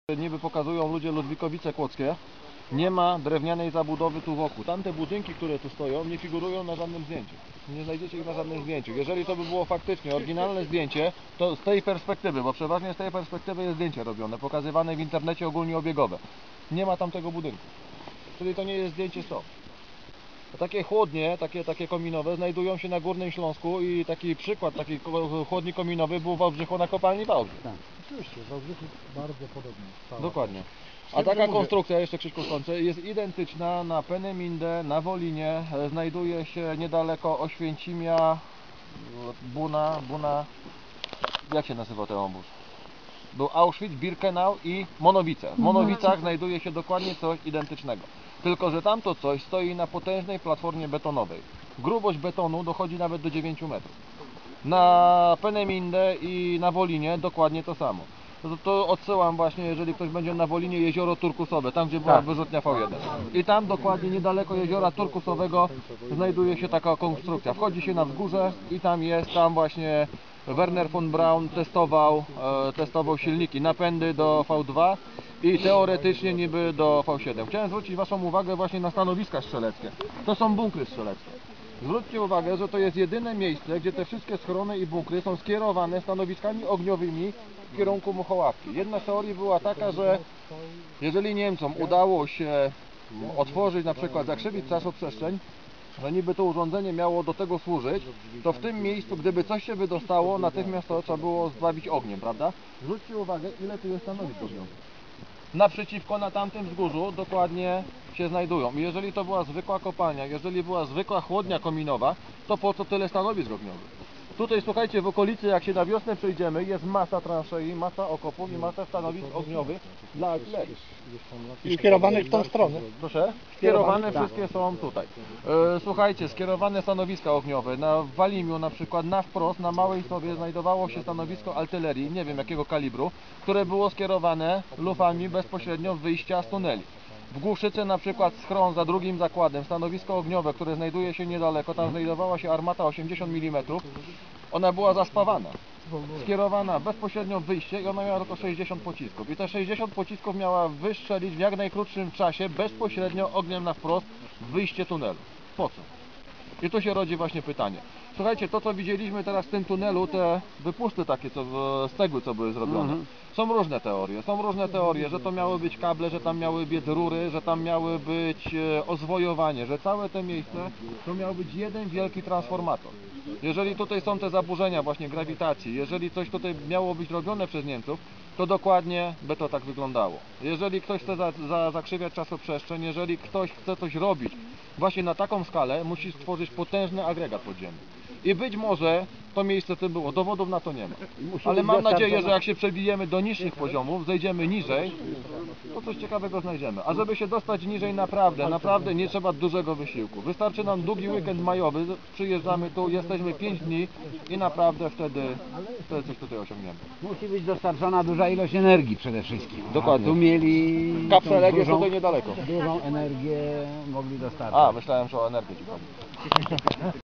Niby pokazują ludzie Ludwikowice Kłodzkie, nie ma drewnianej zabudowy tu wokół. Tamte budynki, które tu stoją, nie figurują na żadnym zdjęciu. Nie znajdziecie ich na żadnym zdjęciu. Jeżeli to by było faktycznie oryginalne zdjęcie, to z tej perspektywy, bo przeważnie z tej perspektywy jest zdjęcie robione, pokazywane w internecie ogólnie obiegowe. Nie ma tamtego budynku. Czyli to nie jest zdjęcie stąd. Takie chłodnie, takie kominowe znajdują się na Górnym Śląsku i taki przykład, taki chłodni kominowy był w Wałbrzychu na kopalni Wałbrzych. Tak, oczywiście, Wałbrzych jest bardzo podobny. Dokładnie. A taka konstrukcja, jeszcze Krzyśku skończę, jest identyczna na Peenemindę, na Wolinie, znajduje się niedaleko Oświęcimia, Buna, jak się nazywa ten obóz? Był Auschwitz, Birkenau i Monowice. W Monowicach znajduje się dokładnie coś identycznego. Tylko że tamto coś stoi na potężnej platformie betonowej. Grubość betonu dochodzi nawet do 9 metrów. Na Peenemindę i na Wolinie dokładnie to samo. To odsyłam właśnie, jeżeli ktoś będzie na Wolinie, jezioro Turkusowe, tam gdzie była wyrzutnia V1. I tam dokładnie niedaleko jeziora Turkusowego znajduje się taka konstrukcja. Wchodzi się na wzgórze i tam właśnie Werner von Braun testował silniki, napędy do V2 i teoretycznie niby do V7. Chciałem zwrócić Waszą uwagę właśnie na stanowiska strzeleckie. To są bunkry strzeleckie. Zwróćcie uwagę, że to jest jedyne miejsce, gdzie te wszystkie schrony i bunkry są skierowane stanowiskami ogniowymi w kierunku Muchołapki. Jedna z teorii była taka, że jeżeli Niemcom udało się otworzyć, na przykład zakrzywić czasoprzestrzeń, że niby to urządzenie miało do tego służyć, to w tym miejscu, gdyby coś się wydostało, natychmiast to trzeba było zbawić ogniem, prawda? Zwróćcie uwagę, ile tu jest stanowisk ogniowych. Naprzeciwko na tamtym wzgórzu dokładnie się znajdują. I jeżeli to była zwykła kopalnia, jeżeli była zwykła chłodnia kominowa, to po co tyle stanowisk ogniowych? Tutaj słuchajcie, w okolicy jak się na wiosnę przejdziemy, jest masa transzei, masa okopów i masa stanowisk ogniowych dla artylerii. I skierowanych w tą stronę. Proszę? Skierowane wszystkie są tutaj. Słuchajcie, skierowane stanowiska ogniowe. W Walimiu na przykład na wprost, na Małej Sowie znajdowało się stanowisko artylerii, nie wiem jakiego kalibru, które było skierowane lufami bezpośrednio w wyjścia z tuneli. W Głuszycy na przykład schron za drugim zakładem, stanowisko ogniowe, które znajduje się niedaleko, tam znajdowała się armata 80 mm, ona była zaspawana, skierowana bezpośrednio w wyjście i ona miała tylko 60 pocisków. I te 60 pocisków miała wystrzelić w jak najkrótszym czasie, bezpośrednio ogniem na wprost w wyjście tunelu. Po co? I tu się rodzi właśnie pytanie. Słuchajcie, to co widzieliśmy teraz w tym tunelu, te wypusty takie z cegły, co były zrobione. Są różne teorie, że to miały być kable, że tam miały być rury, że tam miały być ozwojowanie, że całe to miejsce to miał być jeden wielki transformator. Jeżeli tutaj są te zaburzenia właśnie grawitacji, jeżeli coś tutaj miało być robione przez Niemców, to dokładnie by to tak wyglądało. Jeżeli ktoś chce zakrzywiać czasoprzestrzeń, jeżeli ktoś chce coś robić właśnie na taką skalę, musi stworzyć potężny agregat podziemny. I być może to miejsce tym było, dowodów na to nie ma. Ale mam nadzieję, że jak się przebijemy do niższych poziomów, zejdziemy niżej, to coś ciekawego znajdziemy. A żeby się dostać niżej naprawdę nie trzeba dużego wysiłku. Wystarczy nam długi weekend majowy, przyjeżdżamy tu, jesteśmy 5 dni i naprawdę wtedy coś tutaj osiągniemy. Musi być dostarczona duża ilość energii przede wszystkim. Dokładnie. A tu mieli Kapselek jest tutaj niedaleko. Dużą energię mogli dostarczyć. A, myślałem, że o energię ci chodzi.